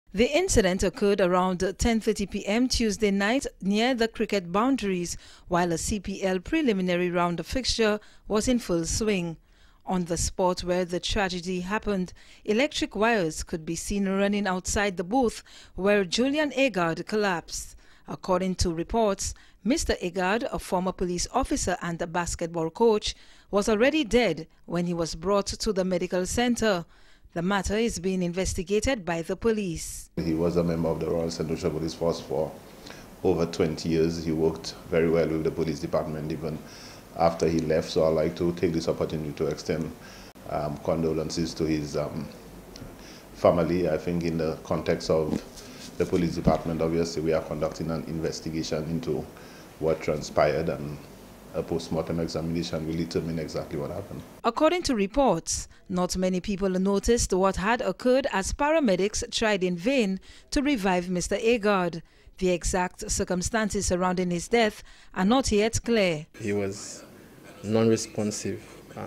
The incident occurred around 10:30 p.m. Tuesday night near the cricket boundaries while a CPL preliminary round fixture was in full swing. On the spot where the tragedy happened, electric wires could be seen running outside the booth where Julian Agard collapsed. According to reports, Mr. Agard, a former police officer and a basketball coach, was already dead when he was brought to the medical center. The matter is being investigated by the police. He was a member of the Royal Saint Lucians Police Force for over 20 years. He worked very well with the police department even after he left. So I'd like to take this opportunity to extend condolences to his family. I think in the context of the police department, obviously we are conducting an investigation into what transpired, and a post-mortem examination will determine exactly what happened. According to reports, not many people noticed what had occurred as paramedics tried in vain to revive Mr. Agard. The exact circumstances surrounding his death are not yet clear. He was non-responsive.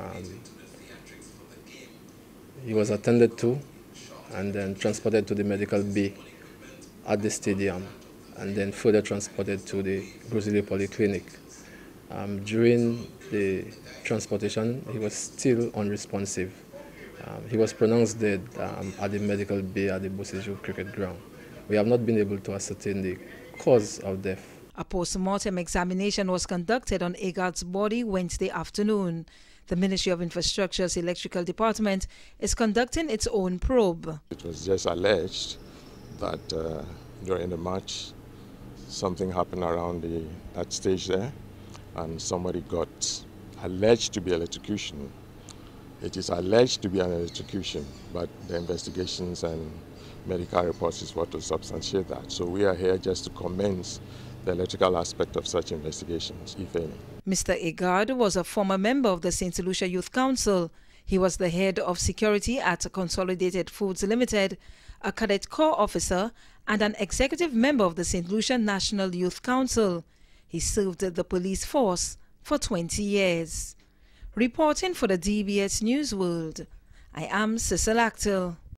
He was attended to and then transported to the medical bay at the stadium and then further transported to the Beausejour Polyclinic. During the transportation, he was still unresponsive. He was pronounced dead at the medical bay at the Beausejour cricket ground. We have not been able to ascertain the cause of death. A post-mortem examination was conducted on Agard's body Wednesday afternoon. The Ministry of Infrastructure's electrical department is conducting its own probe. It was just alleged that during the match, something happened around that stage there, and somebody got alleged to be electrocution. It is alleged to be an electrocution, but the investigations and medical reports is what will substantiate that. So we are here just to commence the electrical aspect of such investigations, if any. Mr. Agard was a former member of the Saint Lucians Youth Council. He was the head of security at Consolidated Foods Limited, a cadet corps officer, and an executive member of the Saint Lucians National Youth Council. He served the police force for 20 years. Reporting for the DBS News World, I am Cecile Actille.